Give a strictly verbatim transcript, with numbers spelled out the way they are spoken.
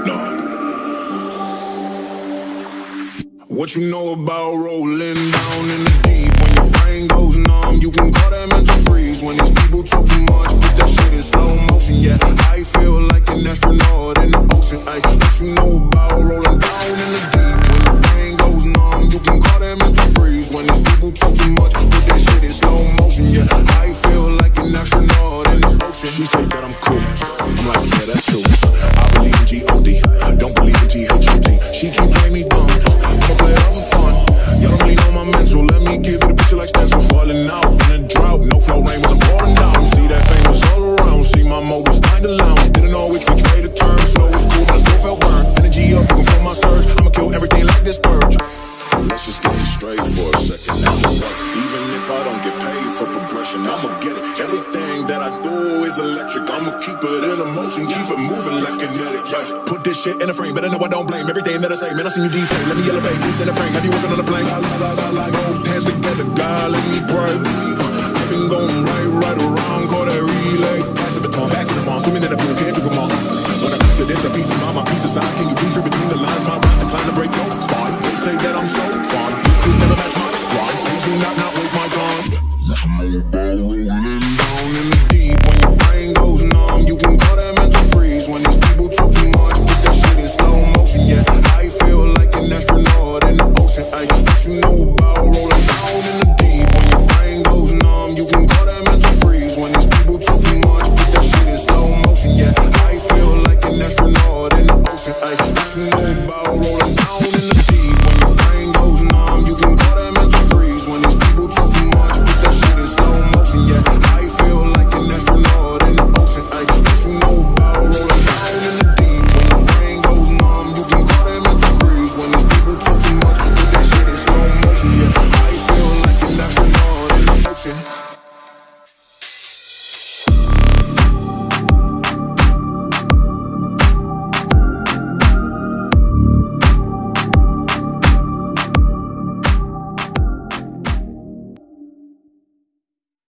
What you know about rolling down in the deep? When your brain goes numb, you can call that mental freeze. When these people talk too much, put that shit in slow motion. Yeah, I feel like an astronaut in the ocean. Ay, what you know about rolling down in the deep? When your brain goes numb, you can call that mental freeze. When these people talk too much, put that shit in slow motion. Yeah, I feel like an astronaut in the ocean. She say that I'm cool, I'm like, yeah, that's true. I believe in G O D, don't believe in T H O T. She keep playing me dumb, I'ma play it all for fun. Y'all don't really know my mental, let me give it a picture like stencil. Falling out in a drought, no flow rain was I'm pouring down. See that pain was all around, see my mode was kinda lounge. Didn't know which which way to turn, flow was cool but I still felt burned. Energy up, looking for my surge, I'ma kill everything like this purge. Let's just get this straight for a second. Even if I don't get paid for progression, I'ma get it. Everything that I do is electric. I'ma keep it in motion, keep it moving like kinetic. Yeah. Put this shit in a frame, but I know I don't blame everything that I say. Man, I seen you deflame. Let me elevate, peace in the brain. Have you working on the plane? La la la la la. Go dance together, God, let me pray. I've been going right, right around, call that relay. Pass the baton back to the mall, swimming in the pool.